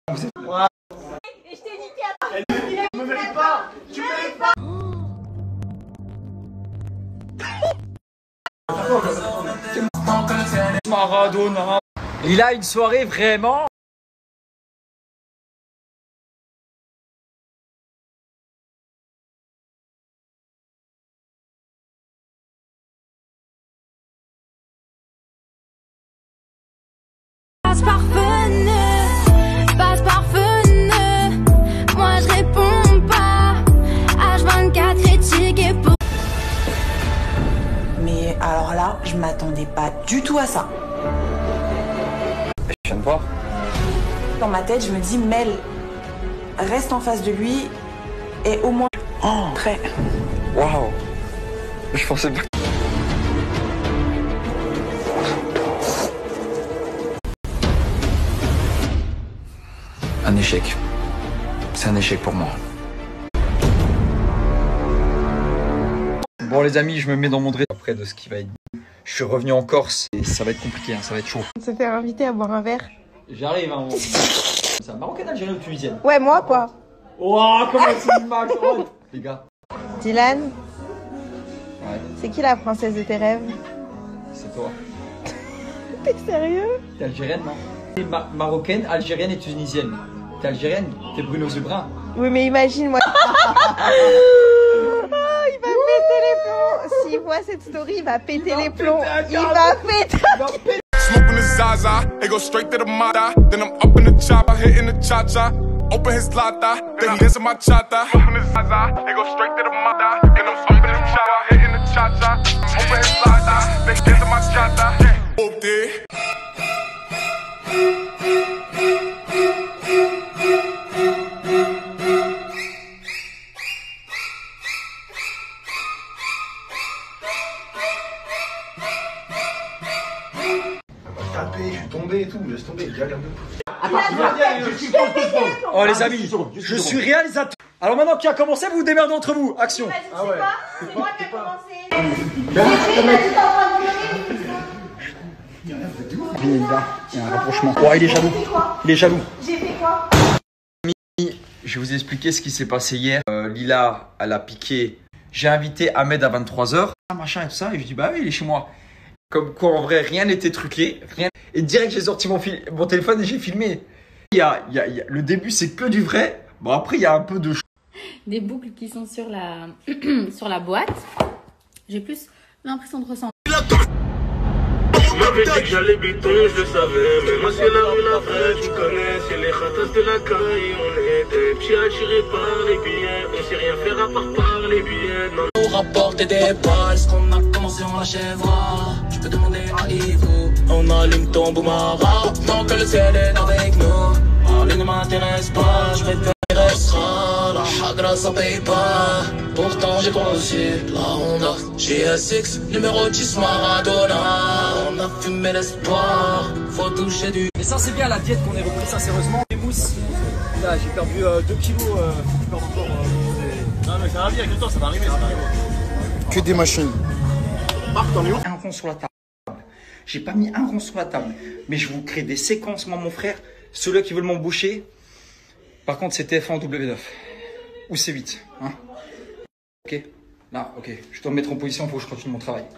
Et je t'ai niqué à toi. Tu me mérites pas. Tu me mérites pas. Maradona. Il a une soirée vraiment. Passe parfeneux, moi je réponds pas, H24 critique et pour... Mais alors là, je m'attendais pas du tout à ça. Je viens de voir. Dans ma tête, je me dis, Mel, reste en face de lui et au moins prêt. Waouh. Je pensais pas. Un échec. C'est un échec pour moi. Bon les amis, je me mets dans mon dress après de ce qui va être dit. Je suis revenu en Corse et ça va être compliqué, hein, ça va être chaud. Se faire inviter à boire un verre. J'arrive, hein. C'est un Marocain, Algérien ou Tunisienne? Ouais, moi quoi. Waouh, comment c'est Max, les gars. Dylan, Ouais, c'est qui la princesse de tes rêves? c'est toi. T'es sérieux? T'es algérienne, non? T'es marocaine, algérienne et tunisienne. T'es algérienne? T'es brune aux yeux bruns? Oui, mais imagine moi. Oh, il va péter les plombs. S'il voit cette story, il va péter les plombs. Il va péter. Smoking the Zaza, it goes straight to the Mata. Then I'm up in the chopper, hitting the cha-cha. Open his lata, then he dancing my chata. Smoking the Zaza, it goes straight to the Mata. Then I'm up in the chopper, hitting the cha-cha. Open his lata, then he dancing my chata. Whooped it. Je suis tombé et tout, laisse tomber, viens, regarde. Oh les amis, je suis réalisateur. Alors maintenant qui a commencé, vous vous démerdez entre vous. Action. Ah ouais. C'est moi qui ai commencé. Il y a un rapprochement. Oh, il est jaloux. Il est jaloux. J'ai fait quoi? Je vais vous expliquer ce qui s'est passé hier. Lila, elle a piqué. J'ai invité Ahmed à 23h. Machin et tout ça. Et je dis, bah oui, il est chez moi. Comme quoi, en vrai, rien n'était truqué. Rien. Et direct, j'ai sorti mon téléphone et j'ai filmé. Le début, c'est que du vrai. Bon, après, il y a un peu de... Des boucles qui sont sur la, sur la boîte. J'ai plus l'impression de ressentir. Je m'avais dit que j'allais biton, je le savais. Mais moi, c'est la rue, la vraie, tu connais. C'est les khatas de la caille. On est des petits attirés par les billets. On sait rien faire à part par les billets. Non, Pour rapporter des balles, ce qu'on a commencé, on l'achèvera. Tu peux demander à Ivo. On allume ton boumara. Tant que le ciel est avec nous. Parler ne m'intéresse pas, je m'intéressera. La hagra, ça paye pas. Pourtant, j'ai conçu la Honda GSX, numéro 10 Maradona. On a fumé l'espoir, faut toucher du. Et ça, c'est bien la diète qu'on ait repris, ça, sérieusement. Les mousses. Là, j'ai perdu 2 kilos. Non, mais ça va bien, avec le temps, ça va arriver, ça va arriver. Que des machines. Marc, t'en es où? Un rond sur la table. J'ai pas mis un rond sur la table. Mais je vous crée des séquences, moi, mon frère. Ceux-là qui veulent m'embaucher. Par contre, c'est TF1 ou W9. Ou C8. Hein. Ok. Là, ok. Je dois me mettre en position, il faut que je continue mon travail.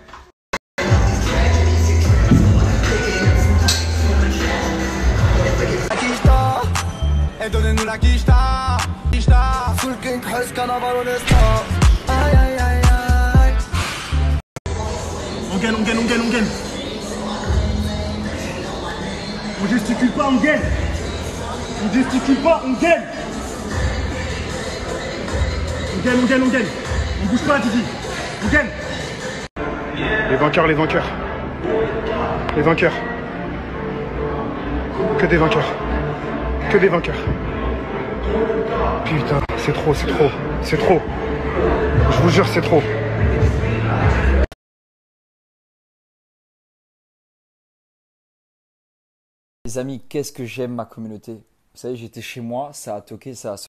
Et donnez-nous la quicheta. Full king, presse, carnaval, on est sport. Aïe, aïe, aïe, aïe. On gagne, on gagne, on gagne, on gagne. On gesticule pas, on gagne. On gesticule pas, on gagne. On gagne, on gagne, on gagne. On bouge pas, Didi. On gagne. Les vainqueurs, les vainqueurs. Les vainqueurs. Que des vainqueurs. Que des vainqueurs. Putain, c'est trop, c'est trop. C'est trop. Je vous jure, c'est trop. Les amis, qu'est-ce que j'aime ma communauté. Vous savez, j'étais chez moi, ça a toqué, ça a...